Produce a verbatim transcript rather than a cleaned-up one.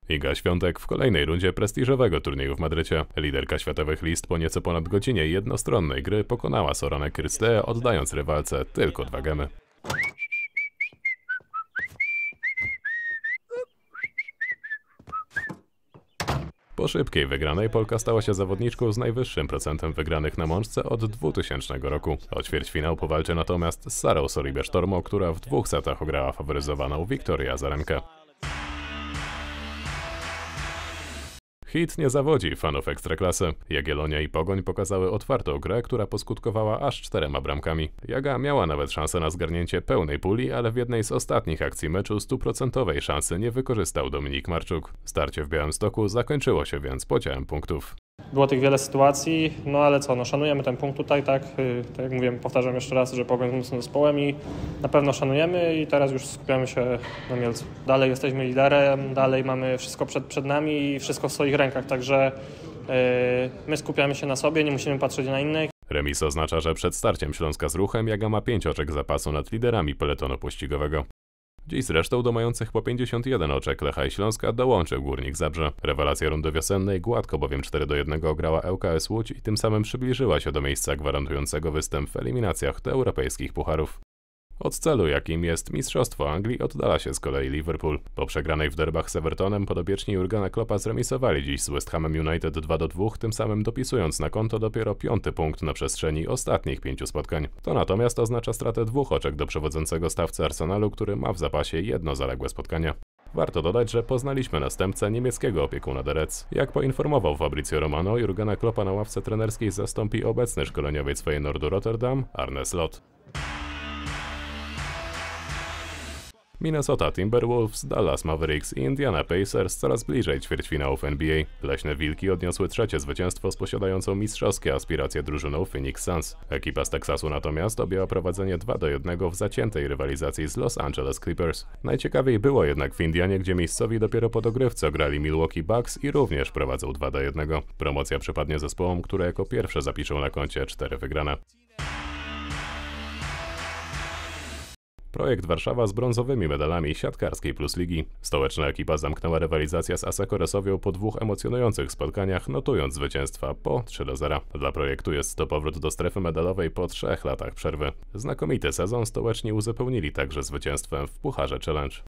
Iga Świątek w kolejnej rundzie prestiżowego turnieju w Madrycie. Liderka światowych list po nieco ponad godzinie jednostronnej gry pokonała Soranę Cirstea, oddając rywalce tylko dwa gemy. Po szybkiej wygranej Polka stała się zawodniczką z najwyższym procentem wygranych na mączce od dwutysięcznego roku. O ćwierćfinał powalczy natomiast z Sarą Sorribes-Tormo, która w dwóch setach ograła faworyzowaną Wiktorię Azarenkę. Hit nie zawodzi fanów Ekstraklasy. Jagiellonia i Pogoń pokazały otwartą grę, która poskutkowała aż czterema bramkami. Jaga miała nawet szansę na zgarnięcie pełnej puli, ale w jednej z ostatnich akcji meczu stuprocentowej szansy nie wykorzystał Dominik Marczuk. Starcie w Białymstoku zakończyło się więc podziałem punktów. Było tych wiele sytuacji, no ale co, no szanujemy ten punkt tutaj, tak, tak jak mówiłem, powtarzam jeszcze raz, że Pogoń jest mocnym zespołem i na pewno szanujemy i teraz już skupiamy się na Mielcu. Dalej jesteśmy liderem, dalej mamy wszystko przed, przed nami i wszystko w swoich rękach, także yy, my skupiamy się na sobie, nie musimy patrzeć na innych. Remis oznacza, że przed starciem Śląska z Ruchem Jaga ma pięć oczek zapasu nad liderami peletonu pościgowego. Dziś zresztą do mających po pięćdziesiąt jeden oczek Lecha i Śląska dołączył Górnik Zabrze. Rewelacja rundy wiosennej gładko bowiem cztery do jednego ograła L K S Łódź i tym samym przybliżyła się do miejsca gwarantującego występ w eliminacjach do europejskich pucharów. Od celu, jakim jest Mistrzostwo Anglii, oddala się z kolei Liverpool. Po przegranej w derbach z Evertonem podopieczni Jurgena Kloppa zremisowali dziś z West Hamem United dwa do dwóch, tym samym dopisując na konto dopiero piąty punkt na przestrzeni ostatnich pięciu spotkań. To natomiast oznacza stratę dwóch oczek do przewodzącego stawcy Arsenalu, który ma w zapasie jedno zaległe spotkanie. Warto dodać, że poznaliśmy następcę niemieckiego opiekuna The Reds. Jak poinformował Fabrizio Romano, Jurgena Kloppa na ławce trenerskiej zastąpi obecny szkoleniowiec Feyenoordu Rotterdam, Arne Slot. Minnesota Timberwolves, Dallas Mavericks i Indiana Pacers coraz bliżej ćwierćfinałów N B A. Leśne Wilki odniosły trzecie zwycięstwo z posiadającą mistrzowskie aspiracje drużyną Phoenix Suns. Ekipa z Teksasu natomiast objęła prowadzenie dwa do jednego w zaciętej rywalizacji z Los Angeles Clippers. Najciekawiej było jednak w Indianie, gdzie miejscowi dopiero po dogrywce grali Milwaukee Bucks i również prowadzą dwa do jednego. Promocja przypadnie zespołom, które jako pierwsze zapiszą na koncie cztery wygrane. Projekt Warszawa z brązowymi medalami siatkarskiej plus ligi. Stołeczna ekipa zamknęła rywalizację z Asseco Resowią po dwóch emocjonujących spotkaniach, notując zwycięstwa po trzy do zera. Dla projektu jest to powrót do strefy medalowej po trzech latach przerwy. Znakomity sezon stołeczni uzupełnili także zwycięstwem w Pucharze Challenge.